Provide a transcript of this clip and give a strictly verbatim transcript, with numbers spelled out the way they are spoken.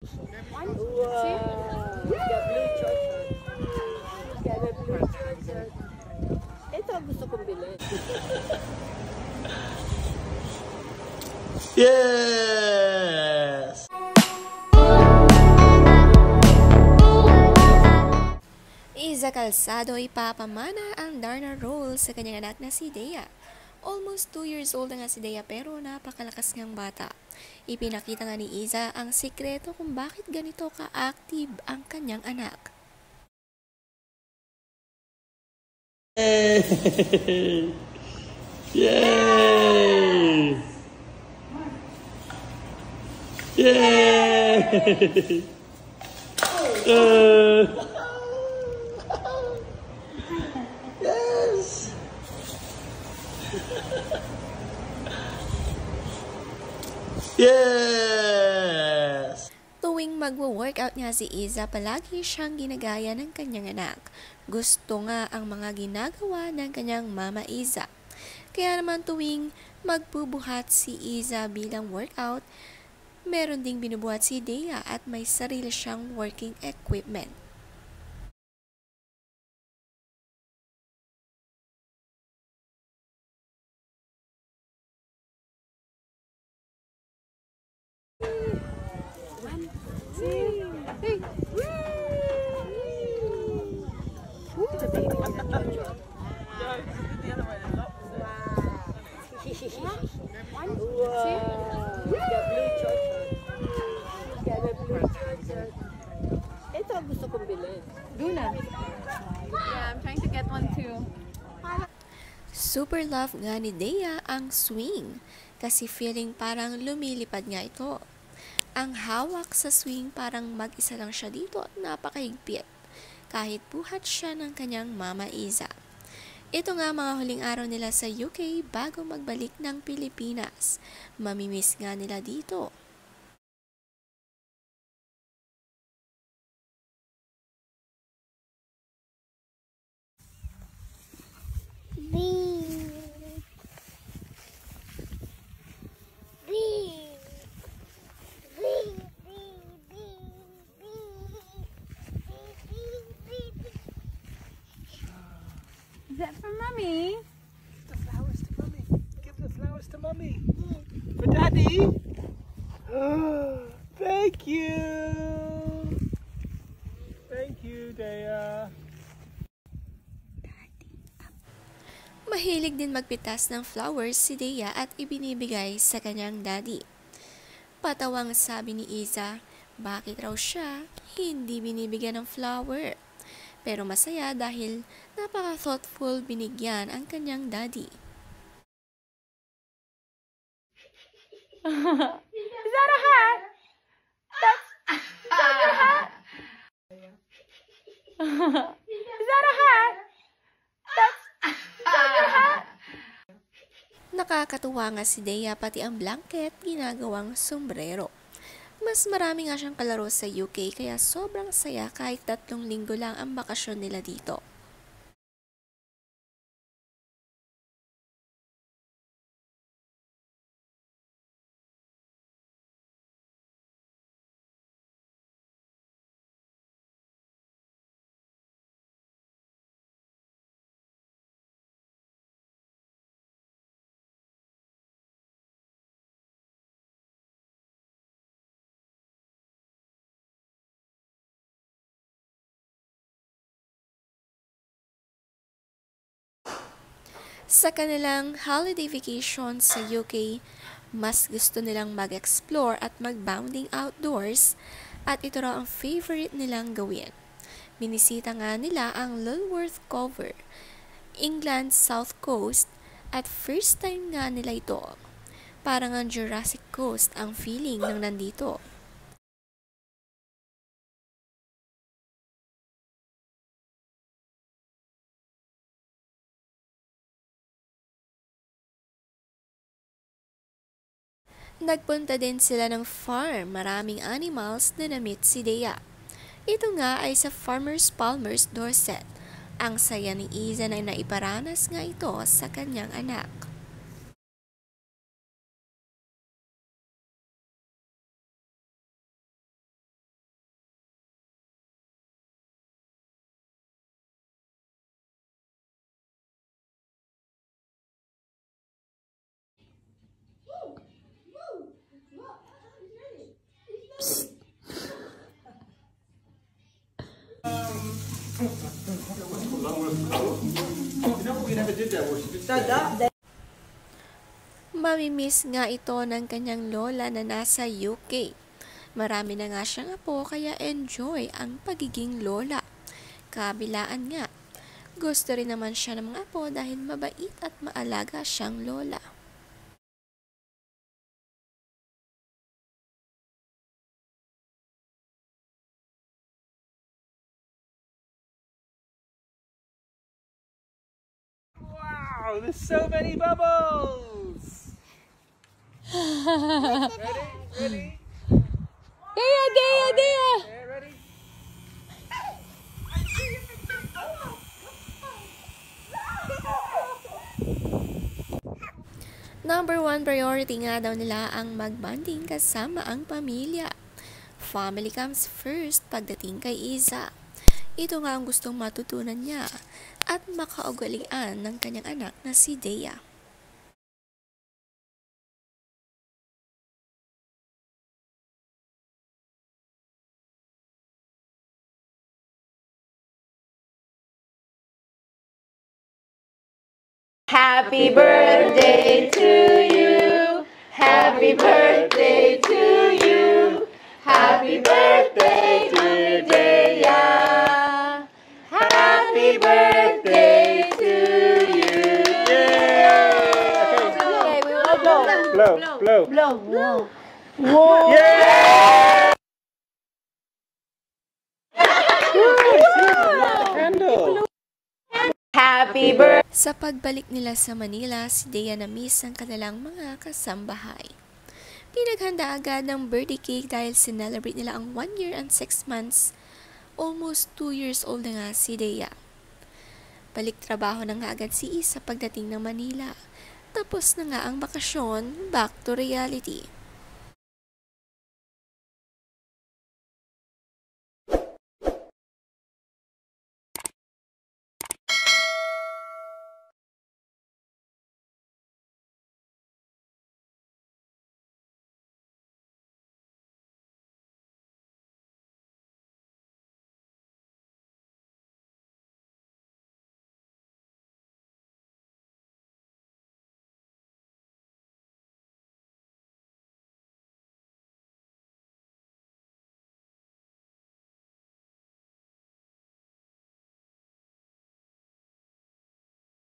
Wow! He's got blue chocolate. He's got a blue chocolate. Ito ang gusto kong bilhin. Yes! Iza Calzado ipapamana ang Darna role sa kanyang anak na si Dea. Almost two years old na nga si Dea pero napakalakas ngang bata. Ipinakita nga ni Iza ang sikreto kung bakit ganito ka-active ang kanyang anak. Yay! Yay! Yay! Uh, yes! Yes! Tuwing magwo-workout nga si Iza, palagi siyang ginagaya ng kanyang anak. Gusto nga ang mga ginagawa ng kanyang mama Iza. Kaya naman tuwing magbubuhat si Iza bilang workout, meron ding binubuhat si Dea at may sarili siyang working equipment. Ito ang gusto kong bilhin. Luna. Yeah, I'm trying to get one too. Super love nga ni Dea ang swing kasi feeling parang lumilipad nga ito. Ang hawak sa swing parang mag-isa lang siya dito at napakahigpit kahit buhat siya ng kanyang mama Iza. Ito nga mga huling araw nila sa U K bago magbalik ng Pilipinas. Mamimiss nga nila dito. Is that for mommy? The flowers to mommy. Give the flowers to mommy. For daddy. Thank you. Thank you, Dea. Mahilig din magpitas ng flowers si Dea at ibinibigay sa kanyang daddy. Patawang sabi ni Iza, bakit raw siya hindi binibigyan ng flower? Pero masaya dahil napaka-thoughtful binigyan ang kanyang daddy. Is that a hat? That's, is that your hat? Is that a hat? That's, is that your hat? Nakakatuwa nga si Dea pati ang blanket ginagawang sombrero. Mas marami nga siyang kalaro sa U K kaya sobrang saya kahit tatlong linggo lang ang bakasyon nila dito. Sa kanilang holiday vacation sa U K, mas gusto nilang mag-explore at mag-bounding outdoors at ito raw ang favorite nilang gawin. Binisita nga nila ang Lulworth Cove, England's South Coast at first time nga nila ito. Parang ang Jurassic Coast ang feeling ng nandito. Nagpunta din sila ng farm, maraming animals na na-meet si Dea. Ito nga ay sa Farmers Palmer's Dorset. Ang saya ni Iza na naiparanas nga ito sa kanyang anak. Mamimiss nga ito ng kanyang lola na nasa U K. Marami na nga siyang apo kaya enjoy ang pagiging lola. Kabilaan nga, gusto rin naman siya ng mga apo dahil mabait at maalaga siyang lola. Wow, there's so many bubbles! Ready? Ready? Dea, Dea, Dea. Okay, ready? Number one priority nga daw nila ang magbanding kasama ang pamilya. Family comes first pagdating kay Iza. Ito nga ang gustong matutunan niya at makaugalian ng kanyang anak na si Dea. Happy birthday to you. Happy birthday to you. Happy birthday to Dea. Happy birthday to you. Okay, we will blow. blow, blow. Blow. Blow. Whoa. Yeah! Candle. Happy birthday. Sa pagbalik nila sa Manila, si Dea na-miss ang kanilang mga kasambahay. Pinaghanda agad ng birthday cake dahil sinelebrate nila ang one year and six months. Almost two years old na nga si Dea. Balik trabaho na nga agad si Isa pagdating ng Manila. Tapos na nga ang bakasyon, back to reality.